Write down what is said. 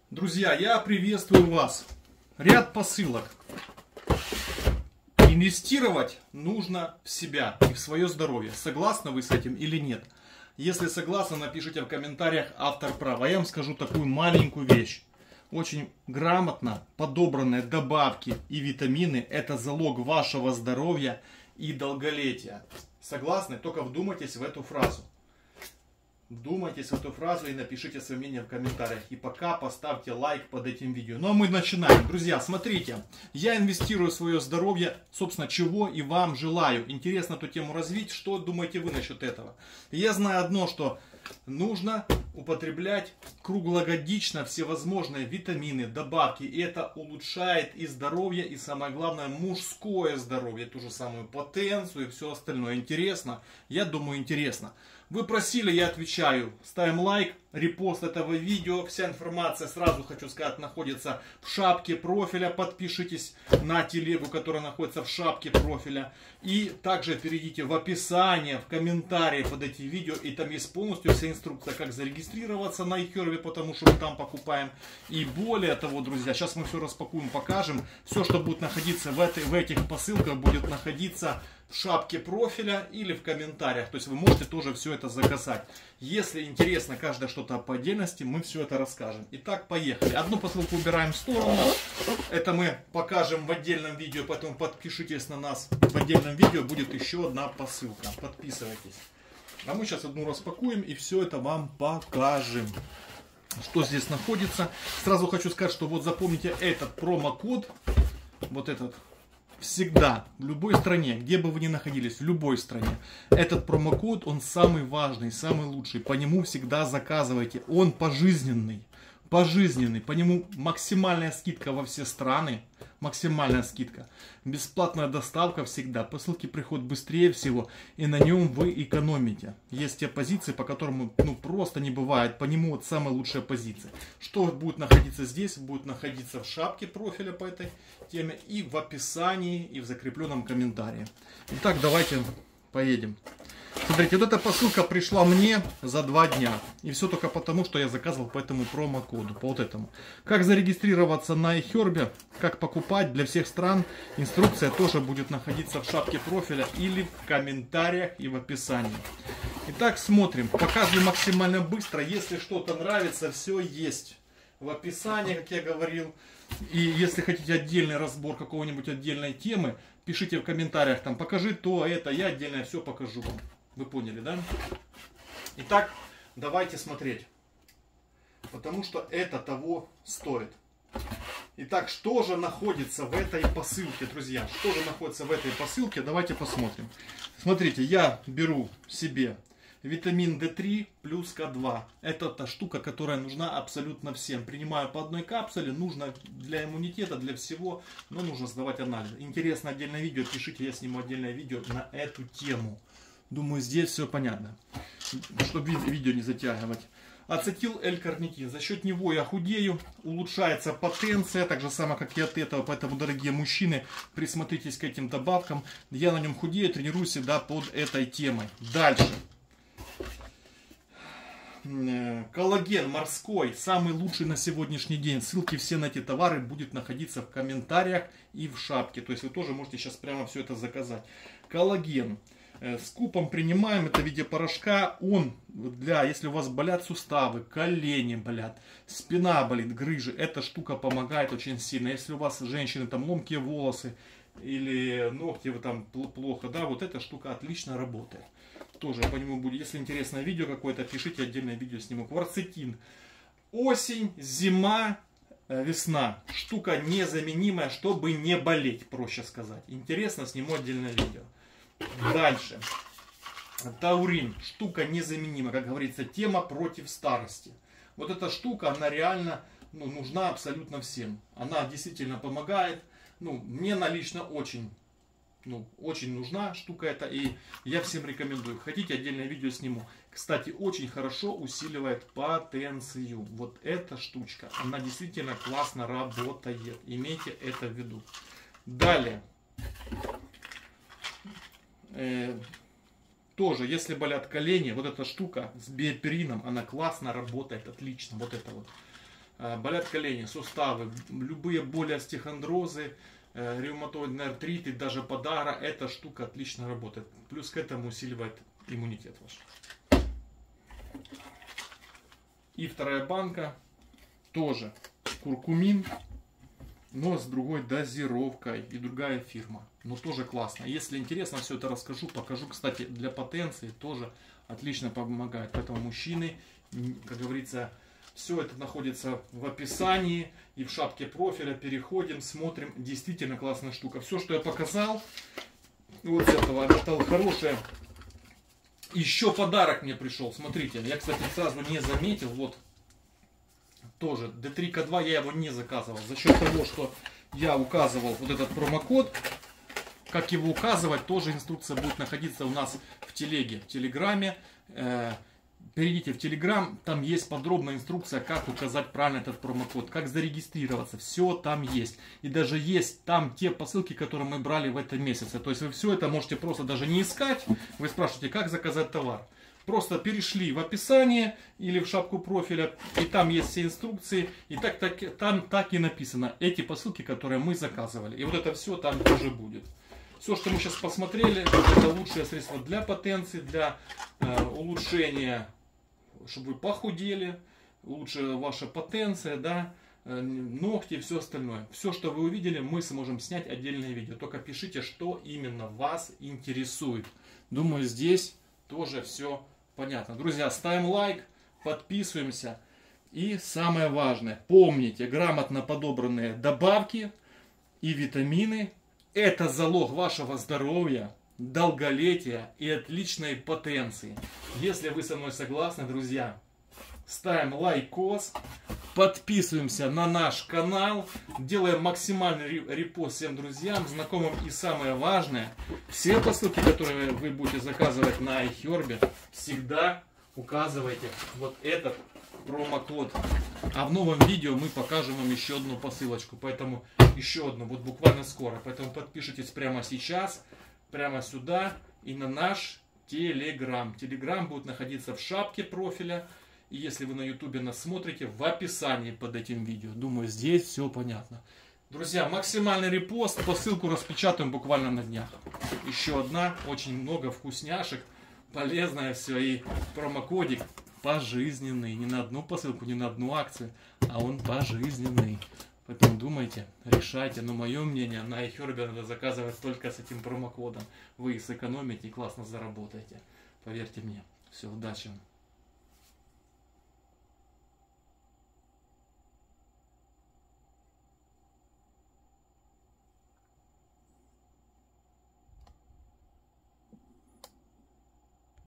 Друзья, я приветствую вас. Ряд посылок. Инвестировать нужно в себя и в свое здоровье. Согласны вы с этим или нет? Если согласны, напишите в комментариях автор права. Я вам скажу такую маленькую вещь. Очень грамотно подобранные добавки и витамины – это залог вашего здоровья и долголетия. Согласны? Только вдумайтесь в эту фразу. Вдумайтесь в эту фразу и напишите свое мнение в комментариях. И пока поставьте лайк под этим видео. Ну а мы начинаем. Друзья, смотрите. Я инвестирую в свое здоровье, собственно, чего и вам желаю. Интересно эту тему развить. Что думаете вы насчет этого? Я знаю одно, что нужно употреблять круглогодично всевозможные витамины, добавки. И это улучшает и здоровье, и самое главное, мужское здоровье. Ту же самую потенцию и все остальное. Интересно? Я думаю, интересно. Вы просили, я отвечаю. Ставим лайк, репост этого видео. Вся информация, сразу хочу сказать, находится в шапке профиля. Подпишитесь на телегу, которая находится в шапке профиля. И также перейдите в описание, в комментарии под эти видео. И там есть полностью вся инструкция, как зарегистрироваться на iHerb, потому что мы там покупаем. И более того, друзья, сейчас мы все распакуем, покажем. Все, что будет находиться в этих посылках, будет находиться в шапке профиля или в комментариях. То есть вы можете тоже все это заказать. Если интересно каждое что-то по отдельности, мы все это расскажем. Итак, поехали. Одну посылку убираем в сторону. Это мы покажем в отдельном видео, поэтому подпишитесь на нас. В отдельном видео будет еще одна посылка. Подписывайтесь. А мы сейчас одну распакуем и все это вам покажем. Что здесь находится. Сразу хочу сказать, что вот запомните этот промокод. Вот этот. Всегда, в любой стране, где бы вы ни находились, в любой стране, этот промокод, он самый важный, самый лучший. По нему всегда заказывайте. Он пожизненный. Пожизненный. По нему максимальная скидка во все страны. Максимальная скидка. Бесплатная доставка всегда. Посылки приходят быстрее всего. И на нем вы экономите. Есть те позиции, по которым просто не бывает. По нему вот самая лучшая позиция. Что будет находиться здесь? Будет находиться в шапке профиля по этой теме. И в описании, и в закрепленном комментарии. Итак, давайте поедем. Смотрите, вот эта посылка пришла мне за 2 дня. И все только потому, что я заказывал по этому промокоду. По вот этому. Как зарегистрироваться на iHerb, как покупать для всех стран. Инструкция тоже будет находиться в шапке профиля или в комментариях и в описании. Итак, смотрим. Показываю максимально быстро. Если что-то нравится, все есть в описании, как я говорил. И если хотите отдельный разбор какой-нибудь отдельной темы, пишите в комментариях, там, покажи то, это, я отдельно все покажу вам. Вы поняли, да? Итак, давайте смотреть. Потому что это того стоит. Итак, что же находится в этой посылке, друзья? Что же находится в этой посылке? Давайте посмотрим. Смотрите, я беру себе витамин D3 плюс К2. Это та штука, которая нужна абсолютно всем. Принимаю по одной капсуле. Нужно для иммунитета, для всего. Но нужно сдавать анализ. Интересно отдельное видео. Пишите, я сниму отдельное видео на эту тему. Думаю, здесь все понятно. Чтобы видео не затягивать. Ацетил L-карнитин. За счет него я худею. Улучшается потенция. Так же самое, как и от этого. Поэтому, дорогие мужчины, присмотритесь к этим добавкам. Я на нем худею, тренируюсь всегда под этой темой. Дальше. Коллаген морской, самый лучший на сегодняшний день. Ссылки все на эти товары будет находиться в комментариях и в шапке. То есть вы тоже можете сейчас прямо все это заказать. Коллаген. С купом принимаем, это в виде порошка. Он для, если у вас болят суставы, колени болят, спина болит, грыжи, эта штука помогает очень сильно. Если у вас, женщины, там ломкие волосы или ногти вы там плохо, да, вот эта штука отлично работает. Тоже по нему будет, если интересное видео какое-то, пишите, отдельное видео сниму. Кварцетин. Осень, зима, весна. Штука незаменимая, чтобы не болеть, проще сказать. Интересно, сниму отдельное видео. Дальше. Таурин. Штука незаменимая, как говорится, тема против старости. Вот эта штука, она реально нужна абсолютно всем. Она действительно помогает. Мне она лично очень нужна штука эта. И я всем рекомендую. Хотите, отдельное видео сниму. Кстати, очень хорошо усиливает потенцию. Вот эта штучка. Она действительно классно работает. Имейте это в виду. Далее. Тоже, если болят колени, вот эта штука с биоперином, она классно работает, отлично. Вот это вот. болят колени, суставы, любые боли, остеохондрозы, ревматоидный артрит и даже подагра, эта штука отлично работает. Плюс к этому усиливает иммунитет ваш. И вторая банка, тоже куркумин, но с другой дозировкой и другая фирма. Но тоже классно. Если интересно, все это расскажу, покажу. Кстати, для потенции тоже отлично помогает. Поэтому мужчины, как говорится, все это находится в описании и в шапке профиля. Переходим, смотрим. Действительно классная штука. Все, что я показал, вот этого, это хорошее. Еще подарок мне пришел. Смотрите, я, кстати, сразу не заметил. Вот тоже D3 K2 я его не заказывал. За счет того, что я указывал вот этот промокод. Как его указывать, тоже инструкция будет находиться у нас в телеге, в телеграме. Перейдите в телеграм, там есть подробная инструкция, как указать правильно этот промокод, как зарегистрироваться. Все там есть. И даже есть там те посылки, которые мы брали в этом месяце. То есть вы все это можете просто даже не искать. Вы спрашиваете, как заказать товар. Просто перешли в описание или в шапку профиля, и там есть все инструкции, и там так и написано. Эти посылки, которые мы заказывали. И вот это все там тоже будет. Все, что мы сейчас посмотрели, это лучшее средство для потенции, для улучшения, чтобы вы похудели, лучше ваша потенция, да, ногти и все остальное. Все, что вы увидели, мы сможем снять отдельное видео. Только пишите, что именно вас интересует. Думаю, здесь тоже все понятно. Друзья, ставим лайк, подписываемся. И самое важное, помните, грамотно подобранные добавки и витамины – это залог вашего здоровья, долголетия и отличной потенции. Если вы со мной согласны, друзья, ставим лайкос, подписываемся на наш канал, делаем максимальный репост всем друзьям, знакомым, и самое важное, все посылки, которые вы будете заказывать на iHerb, всегда указывайте вот этот промокод. А в новом видео мы покажем вам еще одну посылочку, поэтому еще одну, вот буквально скоро. Поэтому подпишитесь прямо сейчас, прямо сюда и на наш телеграм. Телеграм будет находиться в шапке профиля. И если вы на ютубе нас смотрите, в описании под этим видео. Думаю, здесь все понятно. Друзья, максимальный репост, посылку распечатаем буквально на днях. Еще одна, очень много вкусняшек, полезное все, и промокодик пожизненный. Не на одну посылку, не на одну акцию, а он пожизненный. Поэтому думайте, решайте. Но мое мнение, на iHerb надо заказывать только с этим промокодом. Вы сэкономите и классно заработаете. Поверьте мне. Все, удачи вам.